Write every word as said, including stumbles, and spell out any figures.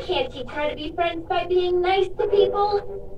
Can't teach how to be friends by being nice to people?